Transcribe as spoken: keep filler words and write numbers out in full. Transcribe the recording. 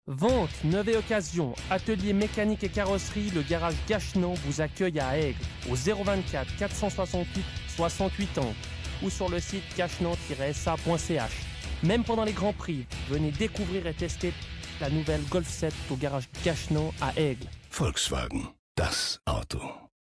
Vente, neuve et occasion, atelier mécanique et carrosserie, le garage Gachenan vous accueille à Aigle au zéro vingt-quatre quatre cent soixante-huit soixante-huit ans ou sur le site gachenan tiret s a point c h. Même pendant les grands prix, venez découvrir et tester la nouvelle Golf sept au garage Gachenan à Aigle. Volkswagen, das Auto.